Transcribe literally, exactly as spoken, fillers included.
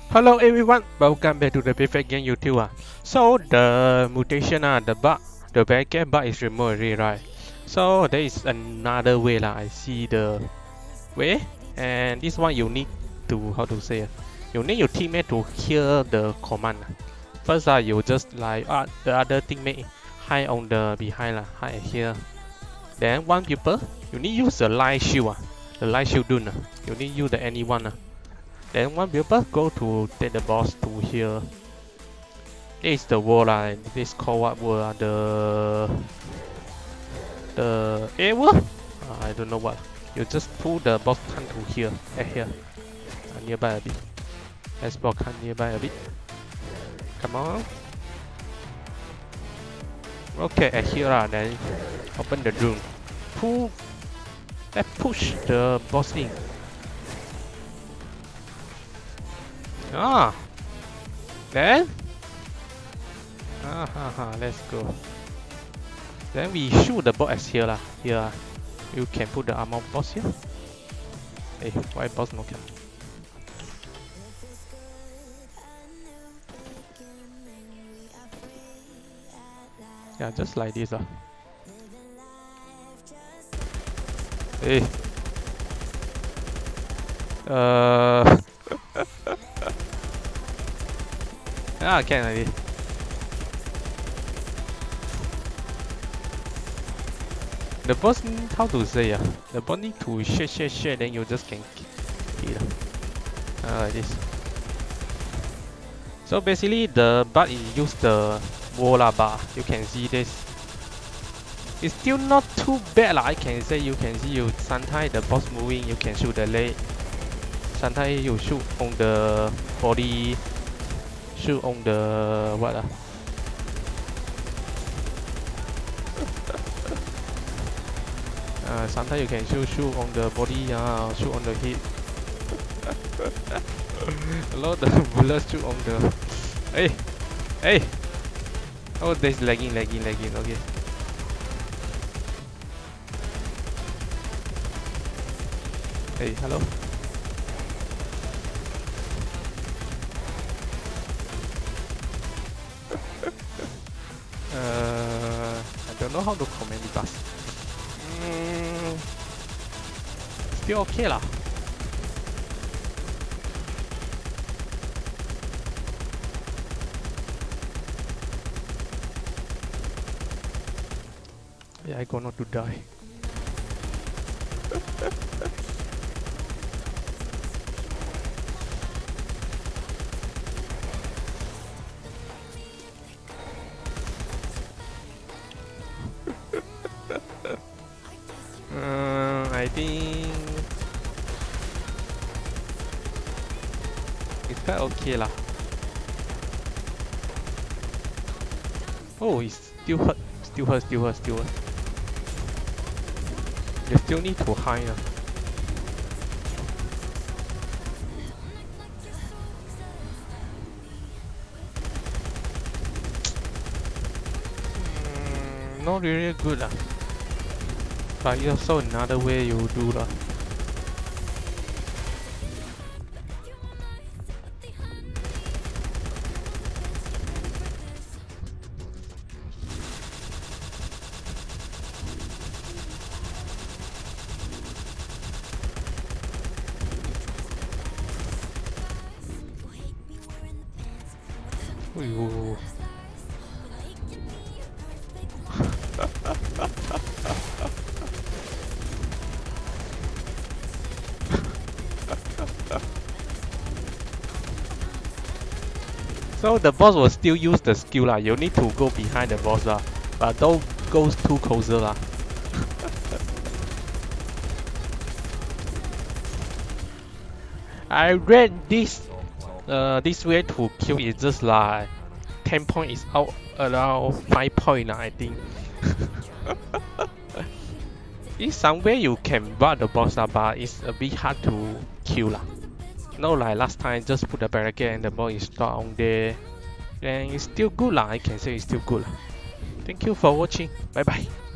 Hello everyone, welcome back to the Perfect Game YouTube. Uh. So the mutation, uh, the bug, the backend bug is removed already, right? So there is another way lah. I see the way, and this one you need to how to say, uh, you need your teammate to hear the command. First, uh, you just like uh, the other teammate hide on the behind lah, hide here. Then one people, you need use the light shield, uh, the light shield dune. Uh. You need use the anyone. Uh. Then one people go to take the boss to here. This is the wall lah. This called what wall? Uh, the the air wall? Uh, I don't know what. You just pull the boss can to here, at here, uh, nearby a bit. Let's boss can nearby a bit. Come on. Okay, at here lah. Then open the room. Pull. Let's push the boss in. Ah, then ah ha ha, let's go. Then we shoot the boss as here lah. Here, you can put the armor boss here. Hey, why boss no can? Yeah, just like this lah. Hey, uh. Ah, can already. The boss, how to say, uh, the boss need to share, share, share, then you just can hit. Ah, like this. So basically, the bug is use the wall lah, but you can see this. It's still not too bad lah. I can say you can see you sometimes the boss moving, you can shoot the leg. Sometimes you shoot on the body. Shoot on the what ah? uh, sometimes you can shoot shoot on the body, uh, shoot on the head. A lot of bullets shoot on the. Hey, hey! Oh, there's lagging, lagging, lagging. Okay. Hey, hello. Uh, I don't know how to comment it, but mm, still okay lah. Yeah, I gonna to die. Uh, I think it's quite okay lah. Oh, it's still hurt, still hurt, still hurt, still hurt. You still need to hide lah. Mm, not really good lah. But it's also another way you do lah. Ooh. So the boss will still use the skill lah. You need to go behind the boss lah, but don't go too closer lah. I read this uh this way to kill is just like ten point is out around five point lah, I think. It's somewhere you can buy the boss lah, but it's a bit hard to kill lah. No, like last time, just put the barricade and the boss is stuck on there. And it's still good lah, I can say it's still good lah. Thank you for watching, bye bye.